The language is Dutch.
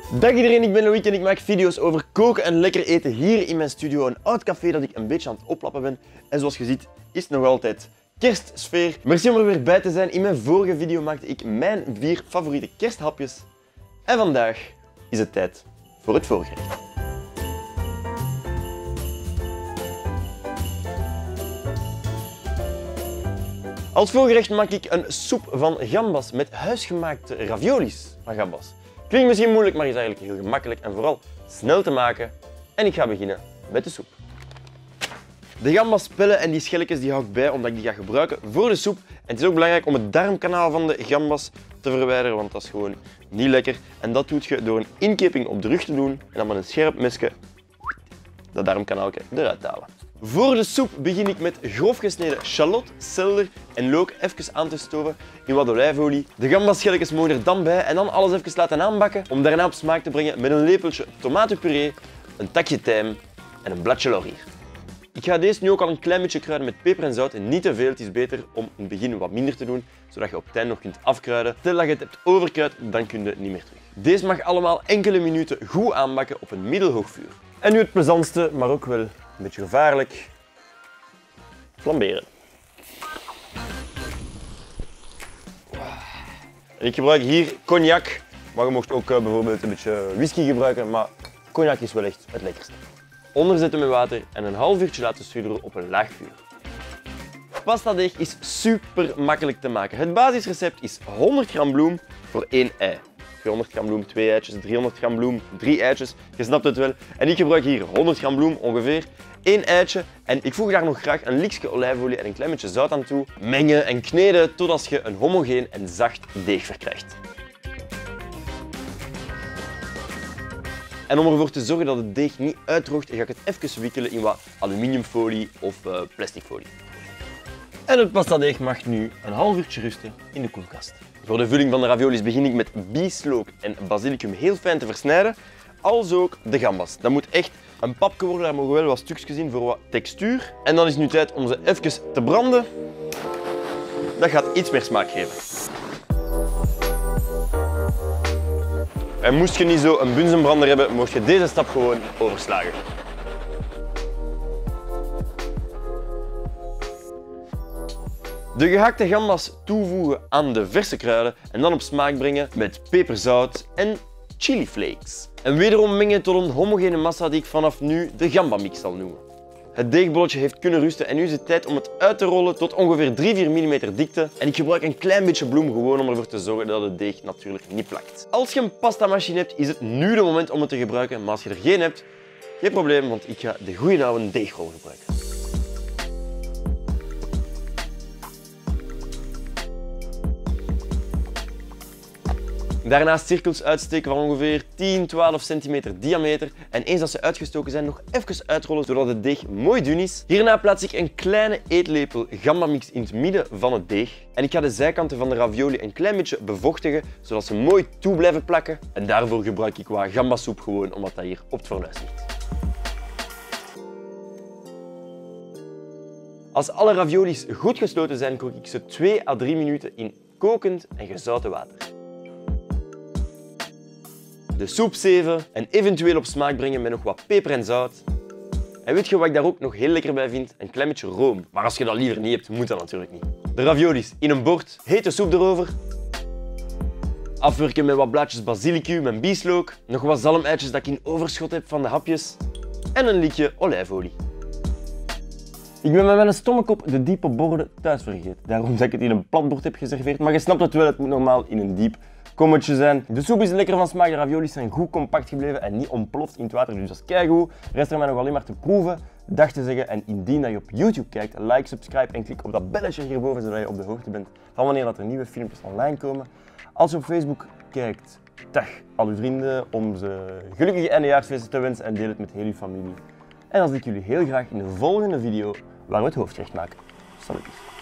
Dag iedereen, ik ben Loïc en ik maak video's over koken en lekker eten hier in mijn studio. Een oud café dat ik een beetje aan het oplappen ben. En zoals je ziet is het nog altijd kerstsfeer. Merci om er weer bij te zijn. In mijn vorige video maakte ik mijn 4 favoriete kersthapjes. En vandaag is het tijd voor het voorgerecht. Als voorgerecht maak ik een soep van gambas met huisgemaakte raviolis van gambas. Klinkt misschien moeilijk, maar is eigenlijk heel gemakkelijk en vooral snel te maken. En ik ga beginnen met de soep. De gambaspellen en die schelletjes die hou ik bij omdat ik die ga gebruiken voor de soep. En het is ook belangrijk om het darmkanaal van de gambas te verwijderen, want dat is gewoon niet lekker. En dat doe je door een inkeping op de rug te doen en dan met een scherp mesje dat darmkanaal eruit te halen. Voor de soep begin ik met grof gesneden shallot, selder en look even aan te stoven in wat olijfolie. De gambasschelletjes mogen er dan bij en dan alles even laten aanbakken om daarna op smaak te brengen met een lepeltje tomatenpuree, een takje tijm en een bladje laurier. Ik ga deze nu ook al een klein beetje kruiden met peper en zout en niet te veel. Het is beter om in het begin wat minder te doen, zodat je op het einde nog kunt afkruiden. Stel dat je het hebt overkruid, dan kun je het niet meer terug. Deze mag allemaal enkele minuten goed aanbakken op een middelhoog vuur. En nu het plezantste, maar ook wel een beetje gevaarlijk. Flamberen. En ik gebruik hier cognac, maar je mocht ook bijvoorbeeld een beetje whisky gebruiken, maar cognac is wel echt het lekkerste. Onderzetten met water en een half uurtje laten sudderen op een laag vuur. Pastadeeg is super makkelijk te maken. Het basisrecept is 100 gram bloem voor 1 ei. 200 gram bloem, 2 eitjes, 300 gram bloem, 3 eitjes. Je snapt het wel. En ik gebruik hier 100 gram bloem, ongeveer 1 eitje. En ik voeg daar nog graag een likje olijfolie en een klein beetje zout aan toe. Mengen en kneden totdat je een homogeen en zacht deeg verkrijgt. En om ervoor te zorgen dat het deeg niet uitdroogt, ga ik het even wikkelen in wat aluminiumfolie of plasticfolie. En het pastadeeg mag nu een half uurtje rusten in de koelkast. Voor de vulling van de raviolis begin ik met bieslook en basilicum heel fijn te versnijden, als ook de gambas. Dat moet echt een papje worden, daar mogen wel wat stukjes in voor wat textuur. En dan is het nu tijd om ze even te branden. Dat gaat iets meer smaak geven. En moest je niet zo een bunzenbrander hebben, mocht je deze stap gewoon overslagen. De gehakte gambas toevoegen aan de verse kruiden en dan op smaak brengen met peperzout en chiliflakes. En wederom mengen tot een homogene massa die ik vanaf nu de gambamix zal noemen. Het deegbolletje heeft kunnen rusten en nu is het tijd om het uit te rollen tot ongeveer 3-4 mm dikte. En ik gebruik een klein beetje bloem gewoon om ervoor te zorgen dat het deeg natuurlijk niet plakt. Als je een pastamachine hebt, is het nu de moment om het te gebruiken. Maar als je er geen hebt, geen probleem, want ik ga de goede oude deegrol gebruiken. Daarna cirkels uitsteken van ongeveer 10-12 cm diameter en eens dat ze uitgestoken zijn nog even uitrollen zodat het deeg mooi dun is. Hierna plaats ik een kleine eetlepel gambamix in het midden van het deeg en ik ga de zijkanten van de ravioli een klein beetje bevochtigen zodat ze mooi toe blijven plakken. En daarvoor gebruik ik wat gambasoep gewoon omdat dat hier op het fornuis ligt. Als alle raviolis goed gesloten zijn, kook ik ze 2 à 3 minuten in kokend en gezouten water. De soep zeven en eventueel op smaak brengen met nog wat peper en zout. En weet je wat ik daar ook nog heel lekker bij vind? Een klein beetje room. Maar als je dat liever niet hebt, moet dat natuurlijk niet. De raviolis in een bord, hete soep erover. Afwerken met wat blaadjes basilicum en bieslook. Nog wat zalmeitjes dat ik in overschot heb van de hapjes. En een likje olijfolie. Ik ben met mijn stomme kop de diepe borden thuis vergeten. Daarom dat ik het in een plat bord heb geserveerd. Maar je snapt het wel, het moet normaal in een diep kommetje zijn. De soep is lekker van smaak, de raviolis zijn goed compact gebleven en niet ontploft in het water, dus dat is keigoed. Rest er mij nog alleen maar te proeven, dag te zeggen en indien dat je op YouTube kijkt, like, subscribe en klik op dat belletje hierboven zodat je op de hoogte bent van wanneer dat er nieuwe filmpjes online komen. Als je op Facebook kijkt, tag al uw vrienden om ze gelukkige eindejaarsfeesten te wensen en deel het met heel uw familie. En dan zie ik jullie heel graag in de volgende video waar we het hoofdgerecht maken. Salut.